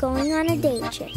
going on a day trip.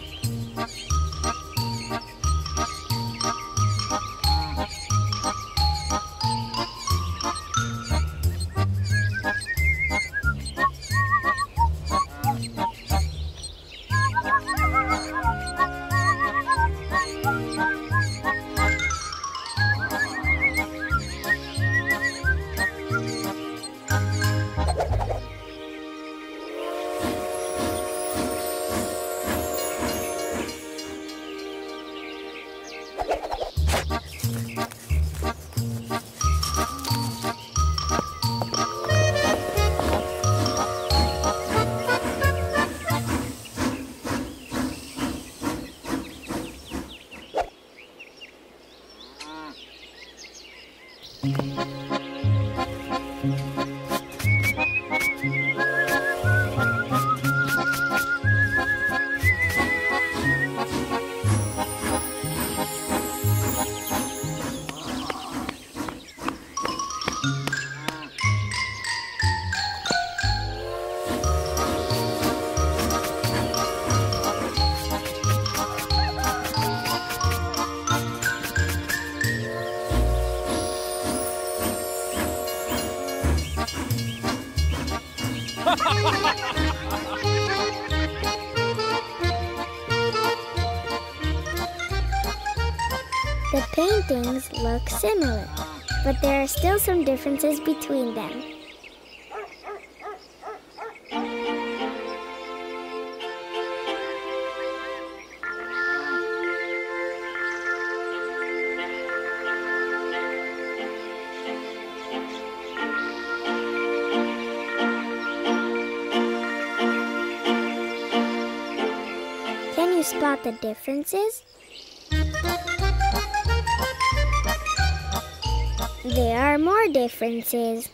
The paintings look similar, but there are still some differences between them. Can you spot the differences? There are more differences.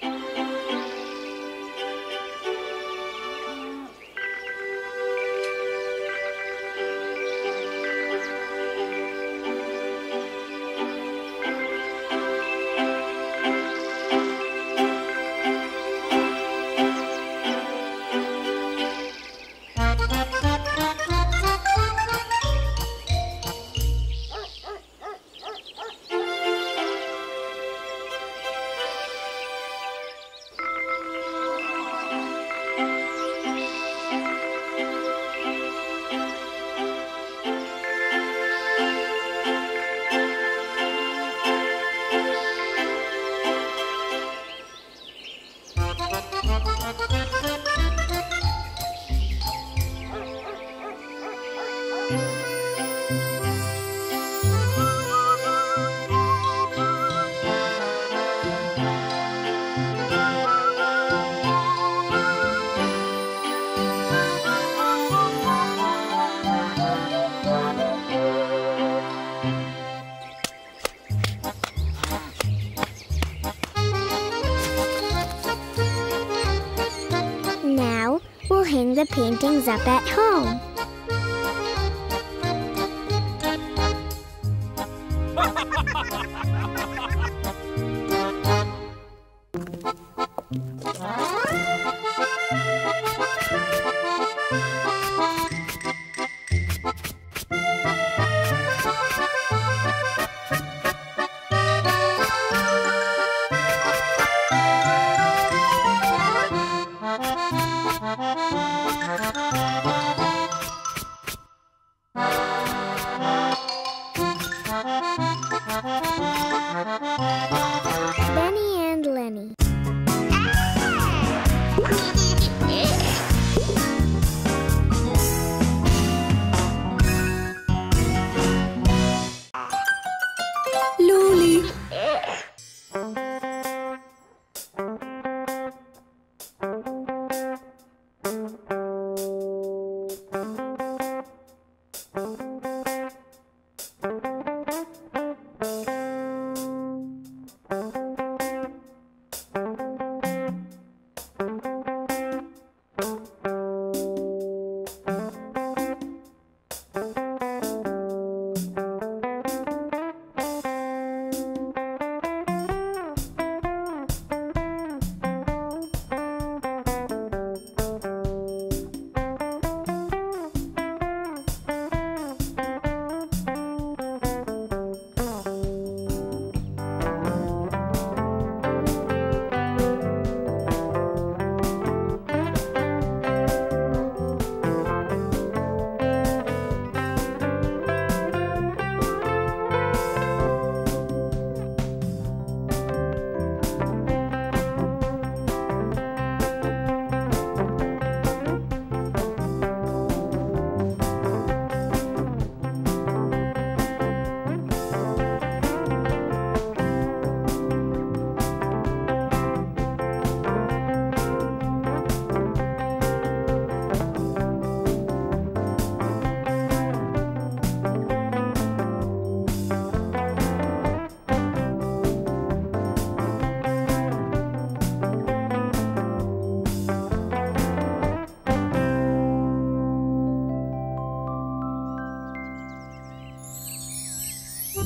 Now we'll hang the paintings up at home. Benny and Lenny. Luli.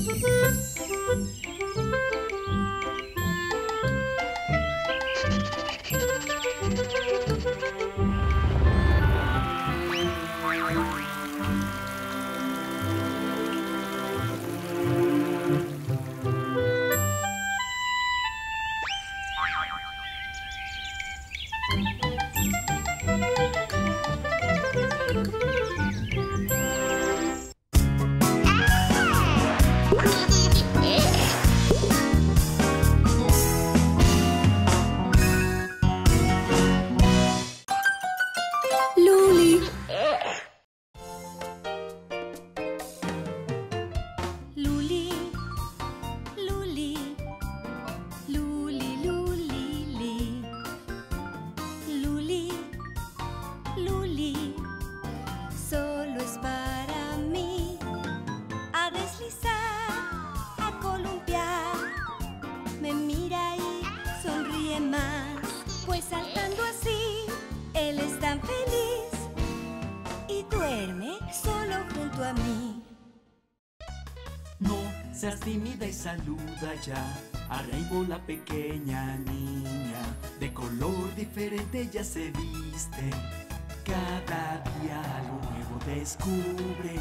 Seas tímida y saluda ya a Rainbow, la pequeña niña. De color diferente ella se viste, cada día algo nuevo descubre.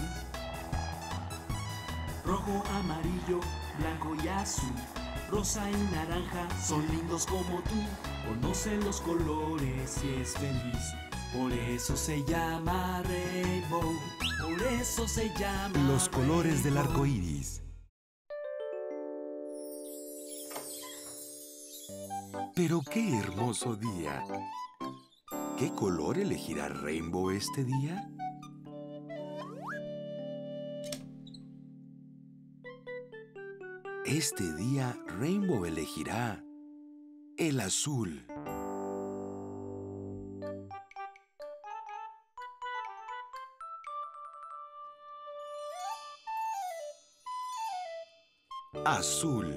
Rojo, amarillo, blanco y azul, rosa y naranja son lindos como tú. Conoce los colores y es feliz, por eso se llama Rainbow, por eso se llama Los colores del Rainbow. arco iris. Pero qué hermoso día. ¿Qué color elegirá Rainbow este día? Este día Rainbow elegirá el azul. Azul.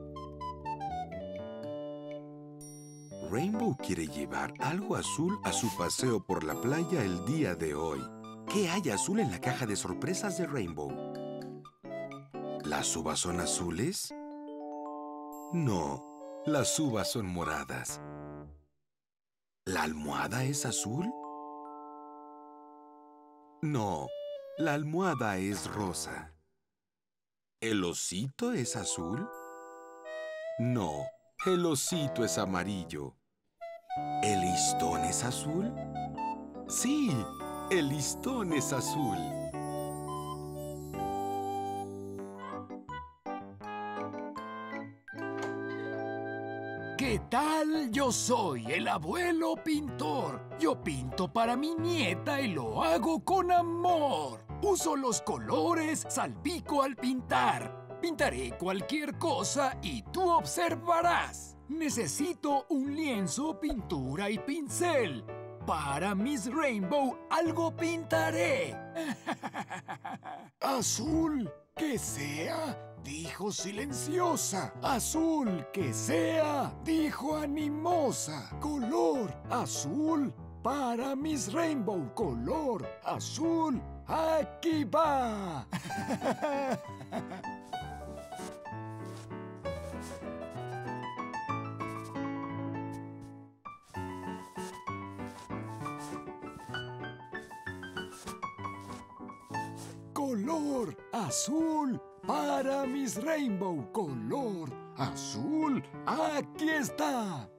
Rainbow quiere llevar algo azul a su paseo por la playa el día de hoy. ¿Qué hay azul en la caja de sorpresas de Rainbow? ¿Las uvas son azules? No, las uvas son moradas. ¿La almohada es azul? No, la almohada es rosa. ¿El osito es azul? No, el osito es amarillo. ¿El listón es azul? Sí, el listón es azul. ¿Qué tal? Yo soy el abuelo pintor. Yo pinto para mi nieta y lo hago con amor. Uso los colores, salpico al pintar. Pintaré cualquier cosa y tú observarás. Necesito un lienzo, pintura y pincel. Para Miss Rainbow algo pintaré. Azul, que sea, dijo silenciosa. Azul, que sea, dijo animosa. Color azul para Miss Rainbow. Color azul, aquí va. Color azul para Miss Rainbow. Color azul, aquí está.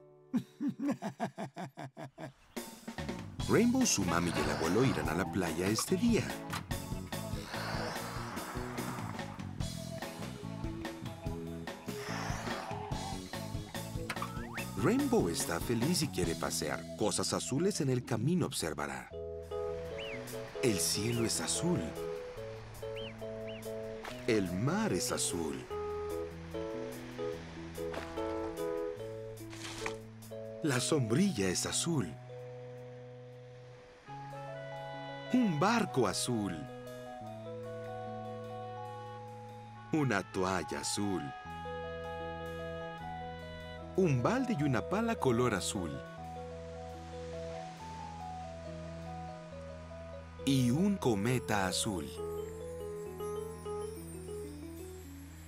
Rainbow, su mami y el abuelo irán a la playa este día. Rainbow está feliz y quiere pasear. Cosas azules en el camino observará. El cielo es azul. El mar es azul. La sombrilla es azul. Un barco azul. Una toalla azul. Un balde y una pala color azul. Y un cometa azul.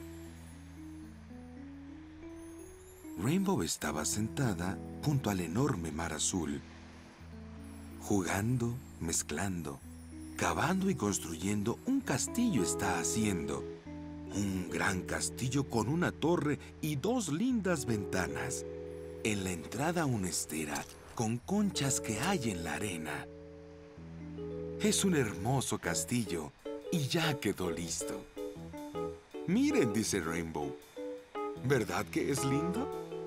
Rainbow estaba sentada junto al enorme mar azul, jugando, mezclando, cavando y construyendo un castillo está haciendo. Un gran castillo con una torre y 2 lindas ventanas. En la entrada una estera con conchas que hay en la arena. Es un hermoso castillo y ya quedó listo. Miren, dice Rainbow. ¿Verdad que es lindo?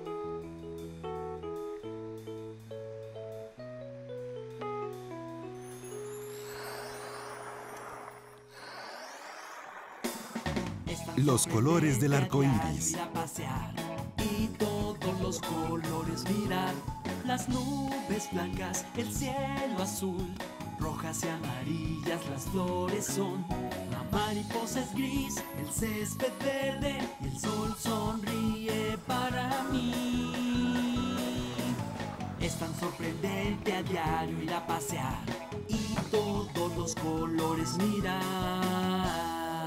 Los colores del arco iris. Y todos los colores mirar. Las nubes blancas, el cielo azul. Rojas y amarillas las flores son. La mariposa es gris, el césped verde. Y el sol sonríe para mí. Es tan sorprendente a diario ir a pasear. Y todos los colores mirar.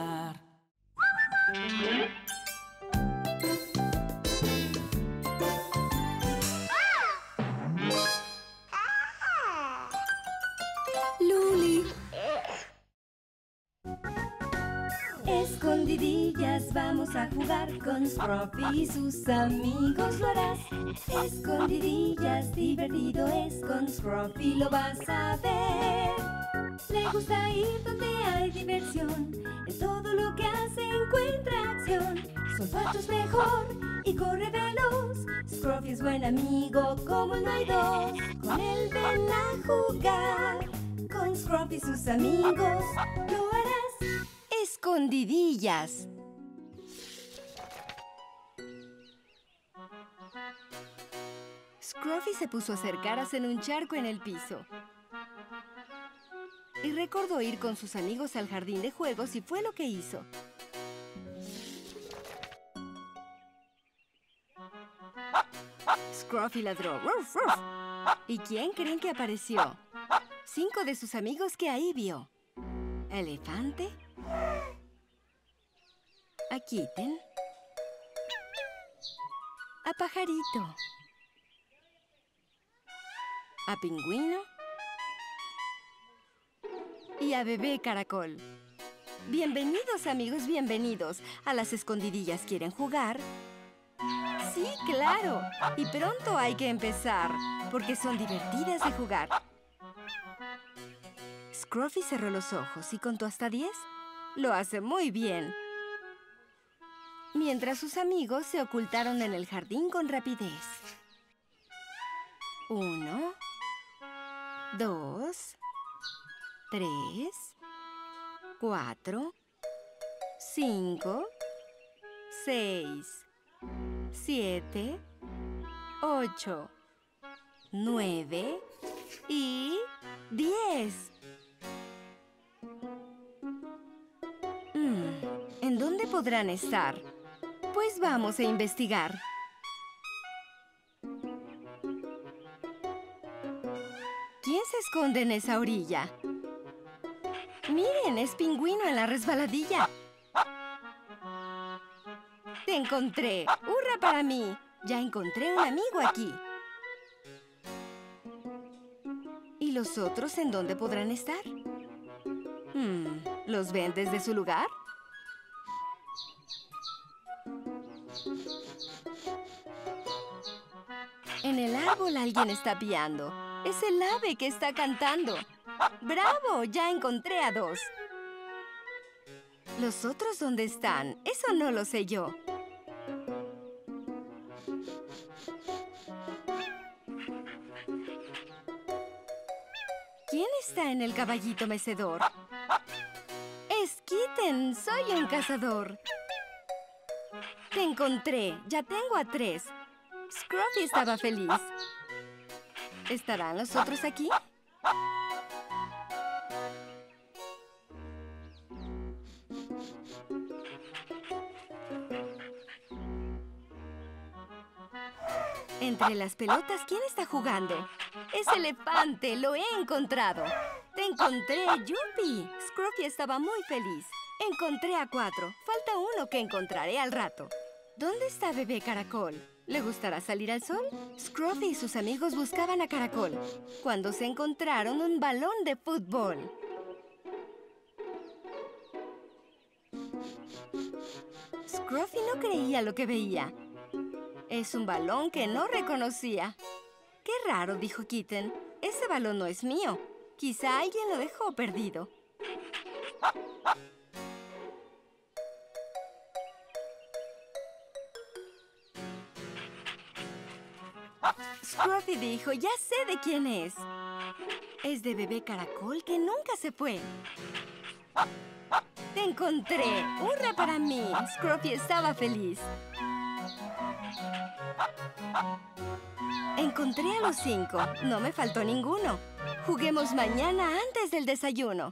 Luli. Escondidillas, vamos a jugar con Scruffy y sus amigos lo harás. Escondidillas, divertido es, con Scruffy lo vas a ver. Le gusta ir donde hay diversión, en todo lo que hace encuentra acción. Su olfato es mejor y corre veloz. Scruffy es buen amigo, como no hay dos. Con él ven a jugar, con Scruffy y sus amigos lo harás. Escondidillas. Scruffy se puso a hacer caras en un charco en el piso. Y recordó ir con sus amigos al jardín de juegos y fue lo que hizo. Scruffy ladró. ¡Ruf, ruf! ¿Y quién creen que apareció? 5 de sus amigos que ahí vio. Elefante. A Kitten. A Pajarito. A Pingüino. Y a Bebé Caracol. Bienvenidos, amigos, bienvenidos. ¿A las escondidillas quieren jugar? Sí, claro. Y pronto hay que empezar, porque son divertidas de jugar. Scruffy cerró los ojos y contó hasta 10. Lo hace muy bien. Mientras sus amigos se ocultaron en el jardín con rapidez. 1, 2, 3, 4, 5, 6, 7, 8, 9 y 10. ¿En dónde podrán estar? Pues vamos a investigar. ¿Quién se esconde en esa orilla? Miren, es Pingüino en la resbaladilla. ¡Te encontré! ¡Hurra para mí! Ya encontré un amigo aquí. ¿Y los otros en dónde podrán estar? ¿Los ven desde su lugar? En el árbol alguien está piando. Es el ave que está cantando. ¡Bravo! Ya encontré a 2. ¿Los otros dónde están? Eso no lo sé yo. ¿Quién está en el caballito mecedor? ¡Es Kitten! ¡Soy un cazador! ¡Te encontré! ¡Ya tengo a 3! Scruffy estaba feliz. ¿Estarán los otros aquí? Entre las pelotas, ¿quién está jugando? ¡Es Elefante! ¡Lo he encontrado! ¡Te encontré, Yupi! Scruffy estaba muy feliz. Encontré a 4. Falta uno que encontraré al rato. ¿Dónde está Bebé Caracol? ¿Le gustará salir al sol? Scruffy y sus amigos buscaban a Caracol cuando se encontraron un balón de fútbol. Scruffy no creía lo que veía. Es un balón que no reconocía. ¡Qué raro!, dijo Kitten. Ese balón no es mío. Quizá alguien lo dejó perdido. Scruffy dijo, ya sé de quién es. Es de Bebé Caracol que nunca se fue. ¡Te encontré! ¡Hurra para mí! Scruffy estaba feliz. Encontré a los 5. No me faltó ninguno. Juguemos mañana antes del desayuno.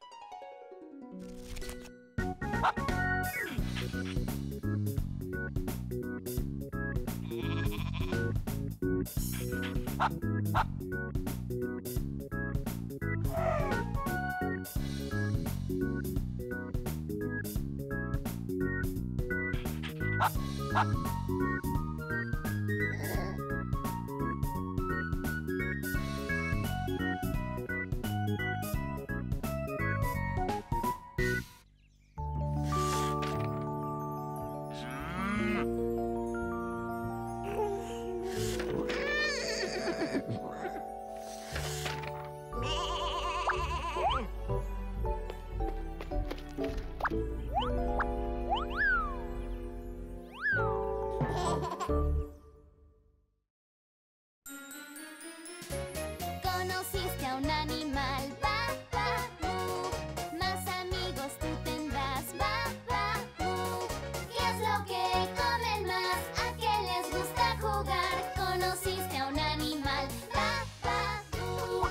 Conociste a un animal, va, va, mu. Más amigos tú tendrás, va, va, mu. ¿Qué es lo que comen más? ¿A qué les gusta jugar? Conociste a un animal, va, va, mu.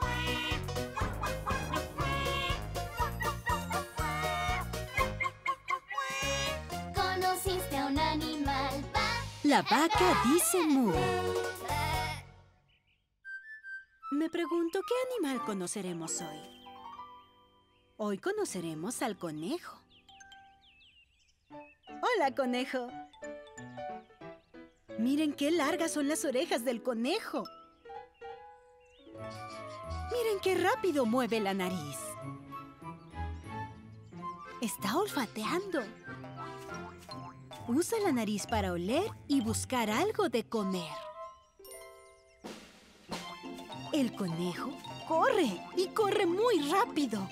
Conociste a un animal, va. La vaca dice mu. Me pregunto, ¿qué animal conoceremos hoy? Hoy conoceremos al conejo. ¡Hola, conejo! Miren qué largas son las orejas del conejo. Miren qué rápido mueve la nariz. Está olfateando. Usa la nariz para oler y buscar algo de comer. El conejo corre y corre muy rápido.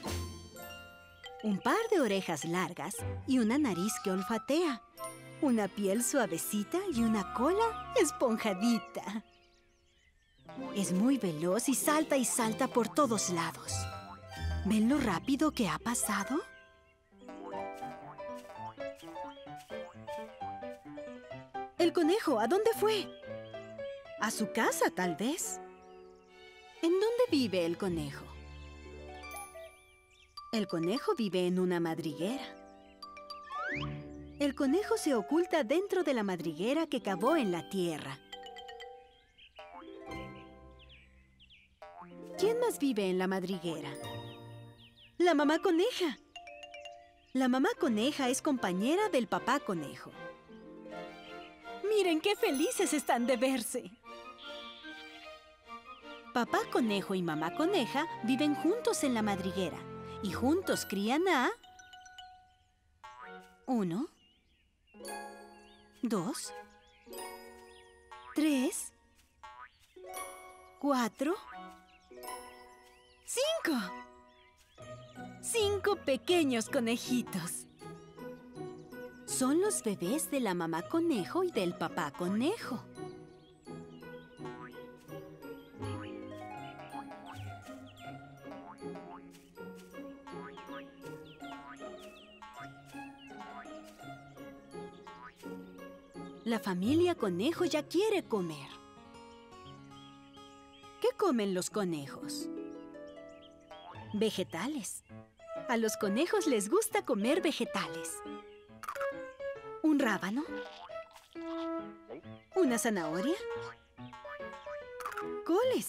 Un par de orejas largas y una nariz que olfatea. Una piel suavecita y una cola esponjadita. Es muy veloz y salta por todos lados. ¿Ven lo rápido que ha pasado? El conejo, ¿a dónde fue? ¿A su casa, tal vez? ¿En dónde vive el conejo? El conejo vive en una madriguera. El conejo se oculta dentro de la madriguera que cavó en la tierra. ¿Quién más vive en la madriguera? ¡La mamá coneja! La mamá coneja es compañera del papá conejo. ¡Miren qué felices están de verse! Papá conejo y mamá coneja viven juntos en la madriguera y juntos crían a 1, 2, 3, 4, 5. 5 pequeños conejitos. Son los bebés de la mamá conejo y del papá conejo. La familia conejo ya quiere comer. ¿Qué comen los conejos? Vegetales. A los conejos les gusta comer vegetales. ¿Un rábano? ¿Una zanahoria? Coles.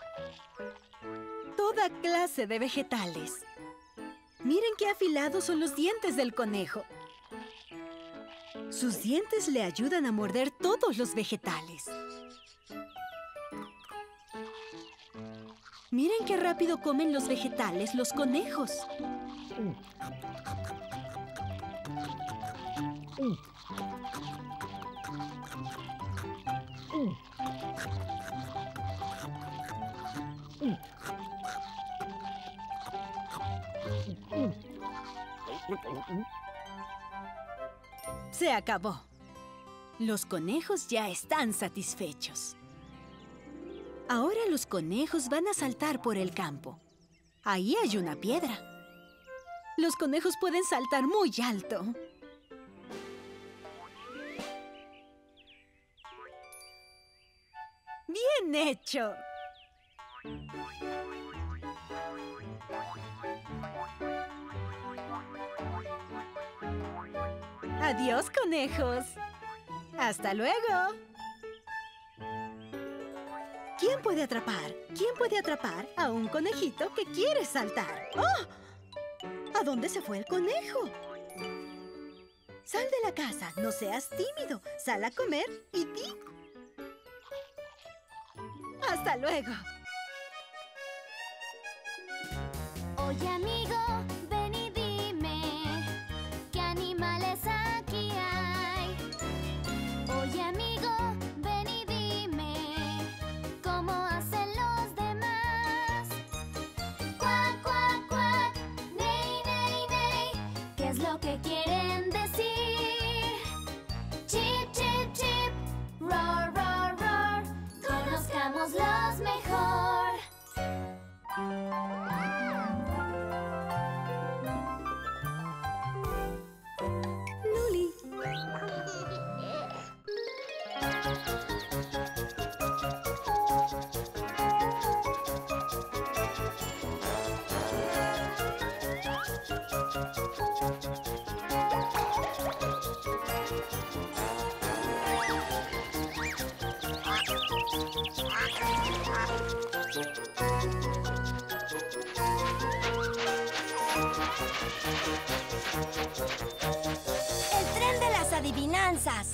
Toda clase de vegetales. Miren qué afilados son los dientes del conejo. Sus dientes le ayudan a morder todos los vegetales. Miren qué rápido comen los vegetales los conejos. Se acabó. Los conejos ya están satisfechos. Ahora los conejos van a saltar por el campo. Ahí hay una piedra. Los conejos pueden saltar muy alto. ¡Bien hecho! Adiós, conejos. ¡Hasta luego! ¿Quién puede atrapar? ¿Quién puede atrapar a un conejito que quiere saltar? ¡Oh! ¿A dónde se fue el conejo? Sal de la casa, no seas tímido. Sal a comer y di. ¡Hasta luego! Oye, amigo, ven y dime qué animales aquí hay. Oye, amigo, ven y dime cómo hacen los demás. Cuac, cuac, cuac, ney, ney, ney. ¿Qué es lo que quieren decir? Chip, chip, chip, roar, roar, roar. Conozcamos los mejor. Luli. El tren de las adivinanzas.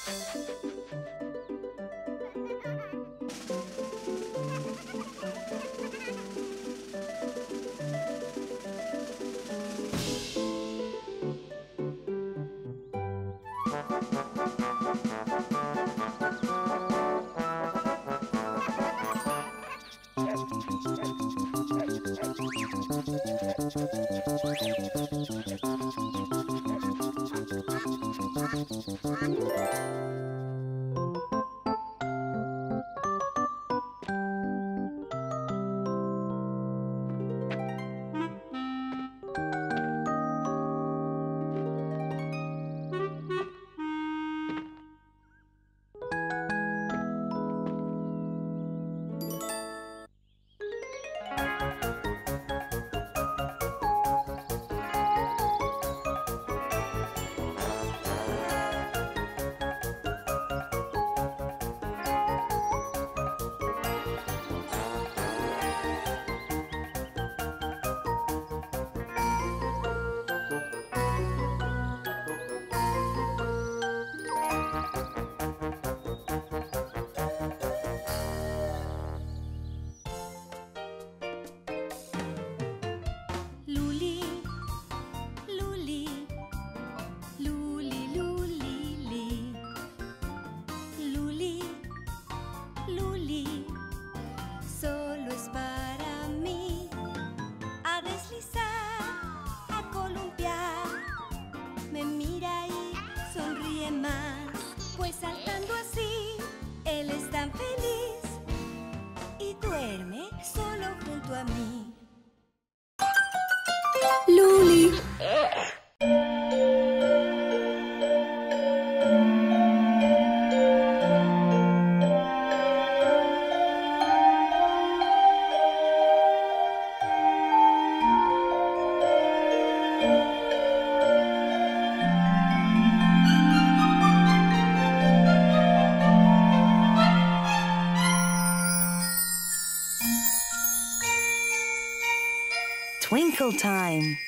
Twinkle time.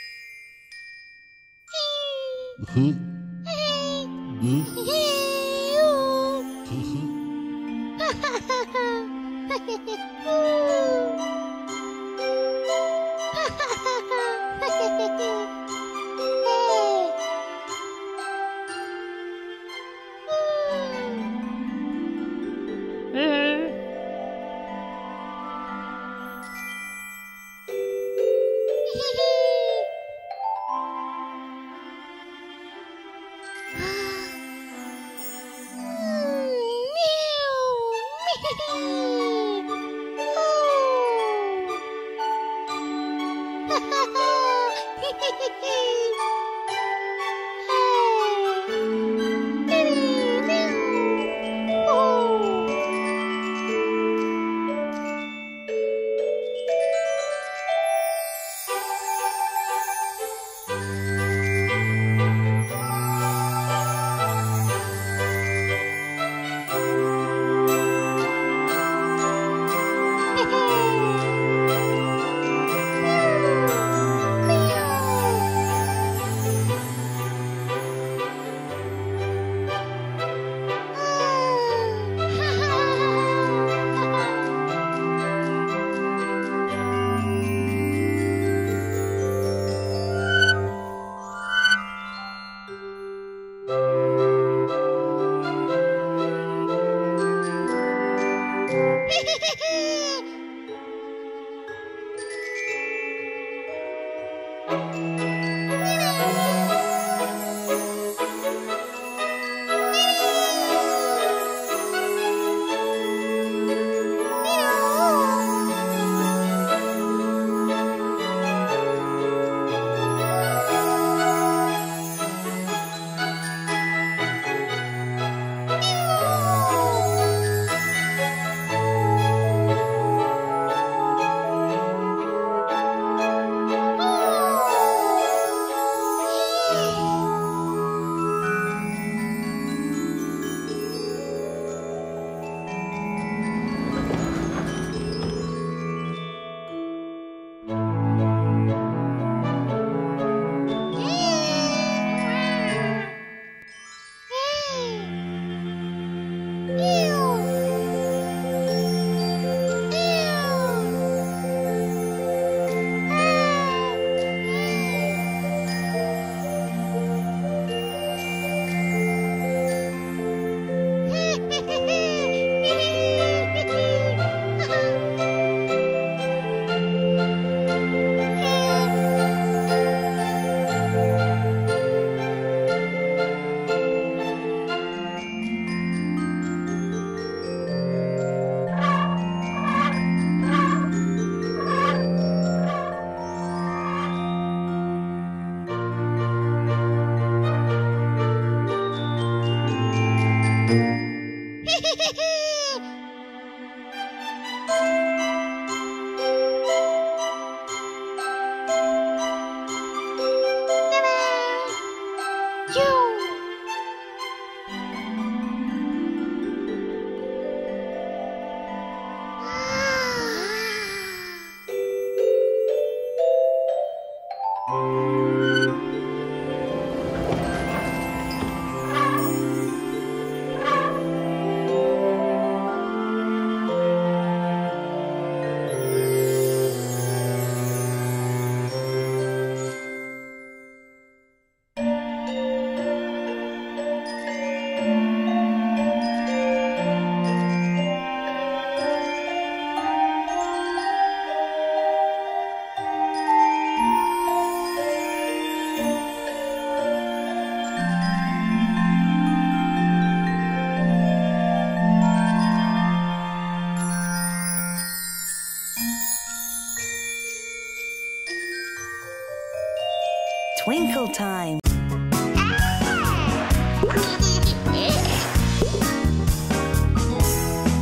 Twinkle time.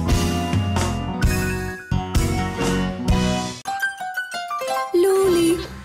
Luli,